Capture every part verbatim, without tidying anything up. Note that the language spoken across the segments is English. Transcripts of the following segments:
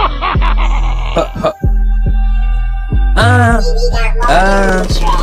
Ah, ah,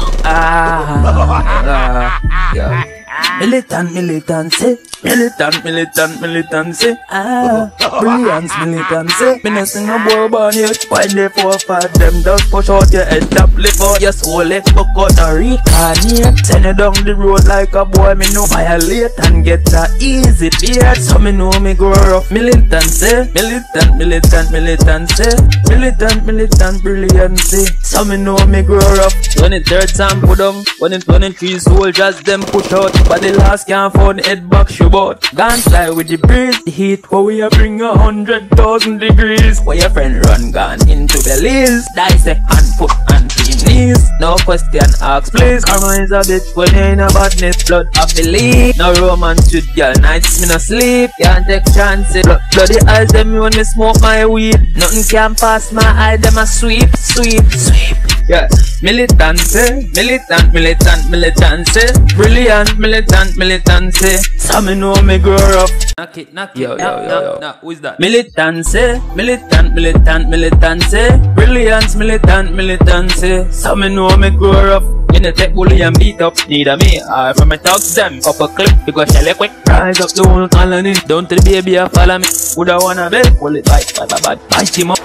ah, yeah. Militant, militancy, militant, militant, militancy. Ah, brilliance, militancy. Me no sing no boy born yet. When they four five them just push out your head up, lift out your soul, let fuck out a reincarnate. Send you down the road like a boy, me no violate and get a easy beard. So me know me grow up militancy, militant, militant, militancy, militant, militant, brilliancy. So me know me grow up. twenty-third time put down, when in twenty-three soldiers them push out. But the last can't find head back show bout. Gone fly with the breeze, the heat where we a bring a hundred thousand degrees. Where your friend run gone into Belize. Dissect hand foot and clean knees. No question ask please. Karma is a bitch when you in a badness. Blood I believe. No romance with girl nights me no sleep. Can't take chances. Blood, bloody eyes them me when me smoke my weed. Nothing can pass my eye them a sweep, sweep, sweep. Yeah, militancy, militant, militant, militancy, brilliant, militant, militancy. So me know me grow up. Knock it, knock it, yo, knock, yo, yo, knock, yo. knock. Who is that? Militancy, militant, militant, militancy, brilliance, militant, militancy. So me know me grow up. In the tech bully and beat up, need a me, or from my talks them. Up a clip, because shell it quick. Rise up the whole colony. Down to the baby, I follow me. Woulda wanna bet, pull it bite, bad, bad, bad. Bite him up.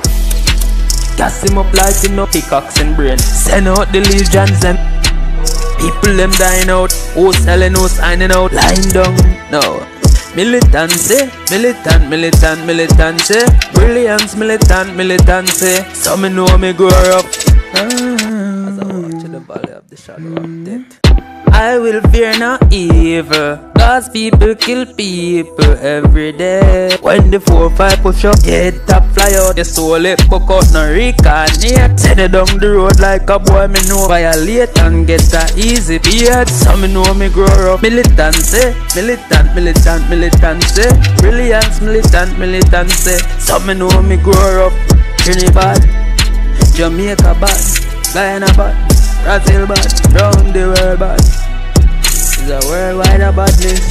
Gas him up like him no pickaxe and brain. Send out the legions them. People them dying out. Who selling, who signing out. Lying down, no. Militancy, militant, militant, militancy. Brilliance, militant, militancy. So me know me grow up. Ah. As I walk to the valley of the shadow of death, I will fear no evil, cause people kill people every day. When the four five push up, head top fly out, your soul it buck out, no reincarnate. Send it down the road like a boy, me know violate and get a easy beard. So me know me grow up. Militancy, militant, militant, militancy, brilliance, militant, militancy. So me know me grow up. Trinidad, Jamaica bad, Guyana bad, Brazil bad, round the world bad. It's a worldwide badness.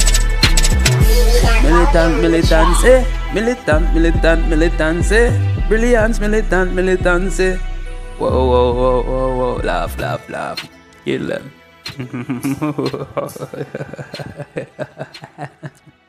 Militant, militancy, militant, militant, militancy, brilliance, militant, militancy. Whoa, whoa, whoa, whoa, whoa, laugh, laugh, laugh, kill them.